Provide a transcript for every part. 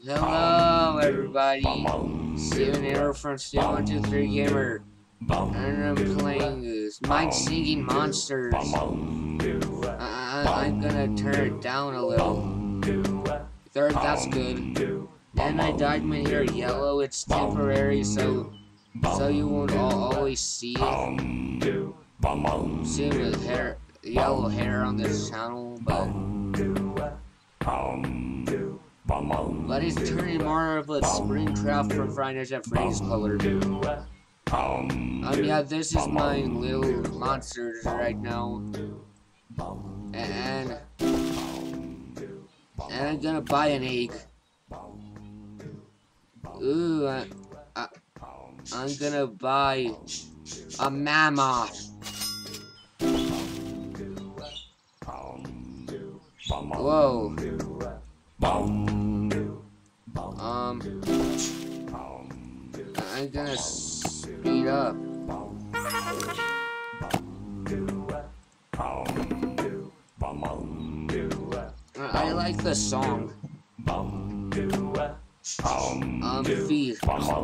Hello, everybody. Steven Arrow from Steven123 Gamer, and I'm playing Mind Singing Monsters. I'm gonna turn it down a little. That's good. And I dyed my hair yellow. It's temporary, so you won't always see it. See with yellow hair on this channel, but it's turning more of a Springtrap from Friday Night at Freddy's color. Yeah, this is my little monsters right now, and I'm gonna buy an egg. Ooh, I'm gonna buy a mammoth. Whoa. I'm gonna speed up. I like the song. Feed.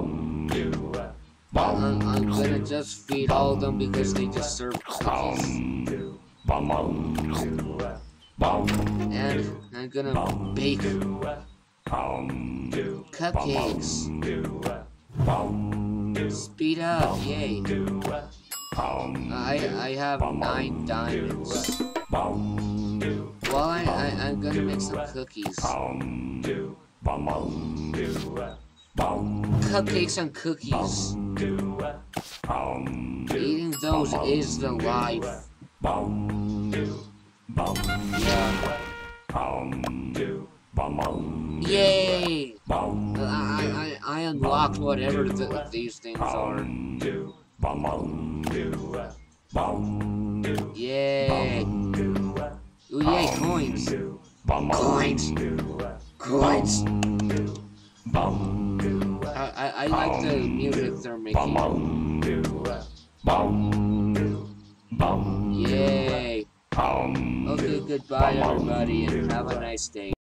I'm gonna just feed all of them because they deserve cookies. And I'm gonna bake cupcakes. Speed up, yay. I have 9 diamonds. Well, I'm gonna make some cookies. Cupcakes and cookies. Eating those is the life. Yeah. Yay! I unlocked whatever these things are. Yay! Ooh, yay, coins! Coins! Coins! I like the music they're making. Yay! Okay, goodbye everybody, and have a nice day.